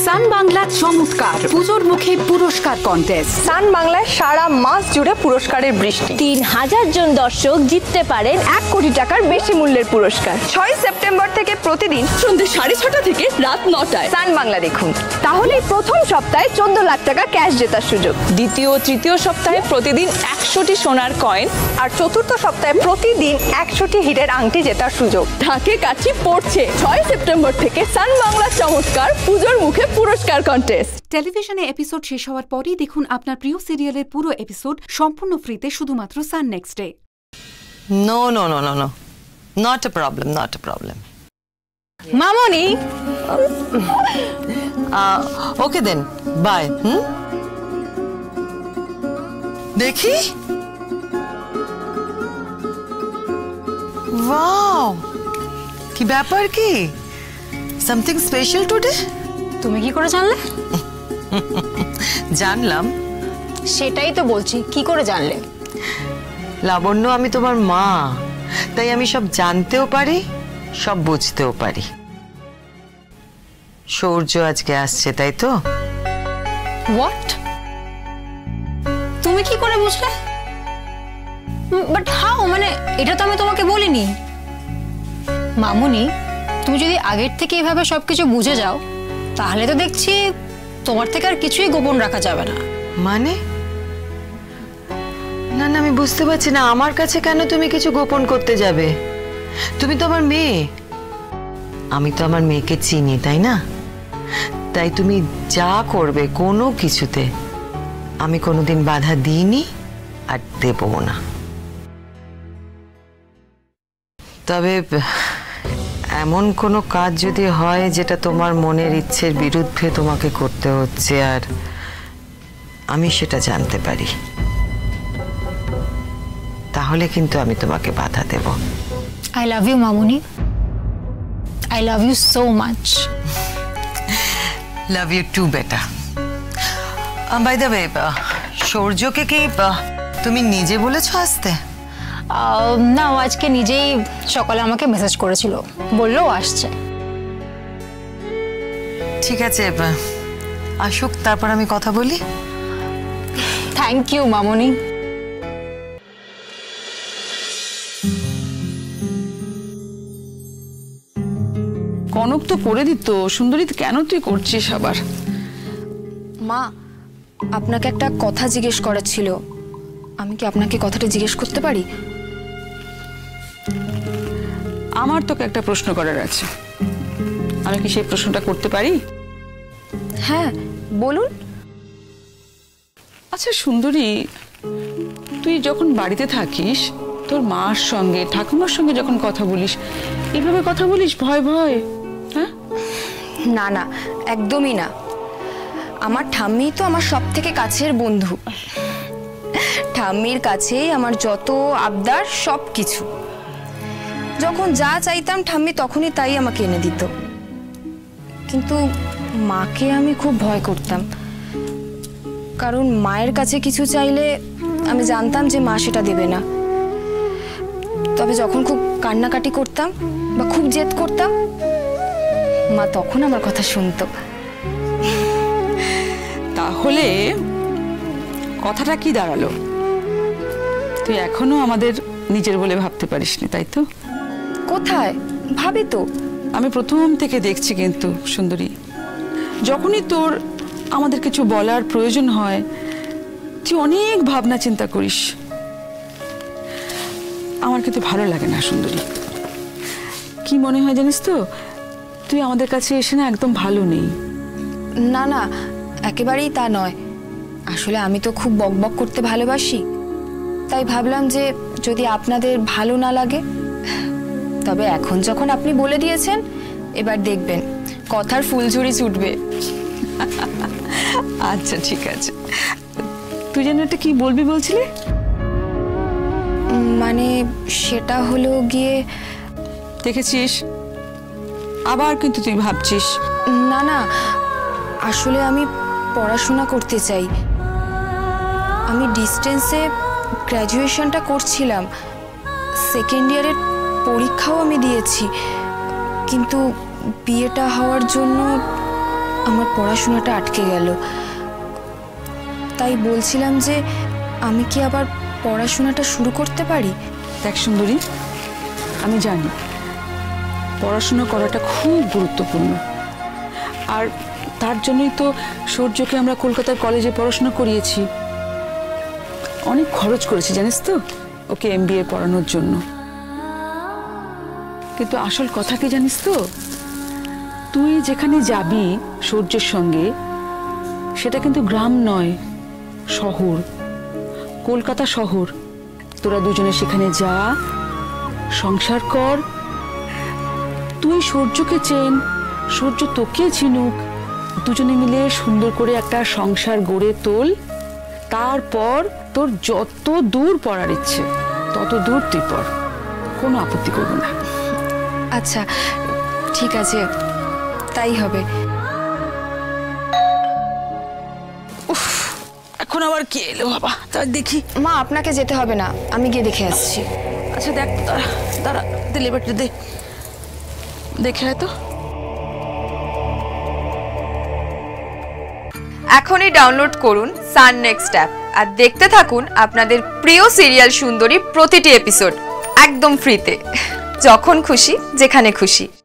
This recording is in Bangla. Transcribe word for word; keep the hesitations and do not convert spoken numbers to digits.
সান বাংলা চমৎকার পুজোর মুখে পুরস্কার কন্টেস্ট। সান বাংলায় সারা মাস জুড়ে পুরস্কারের বৃষ্টি। তিন হাজার জন দর্শক জিততে পারেন এক কোটি টাকার বেশি মূল্যের পুরস্কার। ছয় সেপ্টেম্বর থেকে প্রতিদিন সন্ধ্যে সাড়ে ছটা থেকে রাত নটায় সান বাংলা দেখুন। তাহলে প্রথম সপ্তাহে চোদ্দ লাখ টাকা ক্যাশ জেতার সুযোগ, দ্বিতীয় ও তৃতীয় সপ্তাহে প্রতিদিন একশোটি সোনার কয়েন, আর চতুর্থ সপ্তাহে প্রতিদিন একশোটি হিরের আংটি জেতার সুযোগ। ঢাকে কাছি পড়ছে ছয় সেপ্টেম্বর থেকে সান বাংলা চমৎকার পুজোর মুখে পুরস্কার কন্টেস্ট। টেলিভিশনে এপিসোড শেষ হওয়ার পরেই দেখুন আপনার প্রিয় সিরিয়ালের পুরো এপিসোড সম্পূর্ণ ফ্রিতে শুধুমাত্র সান নেক্সট ডে। No, no, no, no, no. Not a problem, not a problem. মামনি, uh, okay then, bye. Hmm? দেখি? Wow! কি ব্যাপার কি? Something special today? তুমি কি করে জানলে? জানলাম। সেটাই তো বলছি, কি করে জানলে? লাবণ্য, আমি তোমার মা, তাই আমি সব জানতেও পারি, সব বুঝতেও পারি। সূর্য আজকে আসছে, তাই তো? হোয়াট? তুমি কি করে বুঝলে? But how? মানে এটা তো আমি তোমাকে বলিনি। মামুনি, তুমি যদি আগের থেকে এভাবে সবকিছু বুঝে যাও, তাহলে তো দেখছি তোমার থেকে আর কিছুই গোপন রাখা যাবে না। মানে? না না, আমি বুঝতে পারছি না, আমার কাছে কেন তুমি কিছু গোপন করতে যাবে? তুমি তো আমার মেয়ে, আমি তো আমার মেয়েকে চিনি, তাই না? তাই তুমি যা করবে কোনো কিছুতে আমি কোনোদিন বাধা দিইনি আর দেবও না। তবে এমন কোনো কাজ যদি হয় যেটা তোমার মনের ইচ্ছের বিরুদ্ধে তোমাকে করতে হচ্ছে আর আমি সেটা জানতে পারি, তাহলে কিন্তু আমি তোমাকে বাধা দেব। আই লাভ ইউ মামুনি, I love you so much. Love you too বেটা। বাই দ্য ওয়ে, সূর্যকে কি তুমি নিজে বলেছো আসতে? না, ও আজকে নিজেই সকালে আমাকে মেসেজ করেছিল, বললো আসছে। ঠিক আছে, আসুক, তারপর আমি কথা বলি। থ্যাংক ইউ মামুনি। কনক তো করে দিত, সুন্দরী কেন তুই করছিস আবার? মা, আপনাকে একটা কথা জিজ্ঞেস করার ছিল, আমি কি আপনাকে কথাটা জিজ্ঞেস করতে পারি? আমার তোকে একটা প্রশ্ন করার আছে, আমি কি সেই প্রশ্নটা করতে পারি? হ্যাঁ, বলুন। আচ্ছা সুন্দরী, তুই যখন বাড়িতে থাকিস তোর মার সঙ্গে ঠাকুমার সঙ্গে যখন কথা বলিস, এভাবে কথা বলিস ভয় ভয়? হ্যাঁ? না না, একদমই না। আমার ঠাম্মি তো আমার সব থেকে কাছের বন্ধু। ঠাম্মির কাছেই আমার যত আবদার সব কিছু, যখন যা চাইতাম ঠাম্মি তখনই তাই আমাকে এনে দিত। কিন্তু মাকে আমি খুব ভয় করতাম, কারণ মায়ের কাছে কিছু চাইলে আমি জানতাম যে মা সেটা দেবে না। তবে যখন খুব কান্নাকাটি করতাম বা খুব জেদ করতাম, মা তখন আমার কথা শুনতো। তাহলে কথাটা কি দাঁড়ালো? তুই এখনো আমাদের নিজের বলে ভাবতে পারিসনি, তাই তো? কোথায় ভাবি তো। আমি প্রথম থেকে দেখছি কিন্তু সুন্দরী, যখনই তোর আমাদের কিছু বলার প্রয়োজন হয় তুই অনেক ভাবনা চিন্তা করিস। আমার কিন্তু ভালো লাগে না সুন্দরী। কি মনে হয় জানিস তো, তুই আমাদের কাছে এসে না একদম ভালো নেই। না না, একেবারেই তা নয়। আসলে আমি তো খুব বকবক করতে ভালোবাসি, তাই ভাবলাম যে যদি আপনাদের ভালো না লাগে, তবে এখন যখন আপনি বলে দিয়েছেন, এবার দেখবেন কথার ফুলঝুরি ছুটবে। আচ্ছা ঠিক আছে, তুই যেন এটা কি বলবি বলছিলি? মানে সেটা হলো গিয়ে, দেখেছিস আবার কিন্তু তুই ভাবছিস। না না, আসলে আমি পড়াশোনা করতে চাই। আমি ডিস্টেন্সে গ্র্যাজুয়েশনটা করছিলাম, সেকেন্ড ইয়ারের পরীক্ষাও আমি দিয়েছি, কিন্তু বিয়েটা হওয়ার জন্য আমার পড়াশোনাটা আটকে গেল। তাই বলছিলাম যে আমি কি আবার পড়াশোনাটা শুরু করতে পারি? দেখ সুন্দরী, আমি জানি পড়াশোনা করাটা খুব গুরুত্বপূর্ণ, আর তার জন্যই তো সূর্যকে আমরা কলকাতার কলেজে পড়াশোনা করিয়েছি। অনেক খরচ করেছি জানিস তো ওকে এম বি এ পড়ানোর জন্য। কিন্তু আসল কথা কি জানিস তো, তুই যেখানে যাবি সূর্যের সঙ্গে সেটা কিন্তু গ্রাম নয়, শহর, কলকাতা শহর। তোরা দুজনে সেখানে যা, সংসার কর, তুই সূর্যকে চেন, সূর্য তোকে চিনুক, দুজনে মিলে সুন্দর করে একটা সংসার গড়ে তোল। তারপর তোর যত দূর পড়ার ইচ্ছে তত দূর তুই পড়, কোনো আপত্তি করবো না। আচ্ছা ঠিক আছে, তাই হবে। উফ, এখন আবার কে এলো বাবা, তার দেখি। মা আপনাকে যেতে হবে না, আমি গিয়ে দেখে আসছি। আচ্ছা দেখ, দাঁড়া দাঁড়া, দে লেবারটা দে, দেখে আয় তো। এখনই ডাউনলোড করুন সান নেক্সট অ্যাপ আর দেখতে থাকুন আপনাদের প্রিয় সিরিয়াল সুন্দরী প্রতিটি এপিসোড একদম ফ্রিতে, যখন খুশি যেখানে খুশি।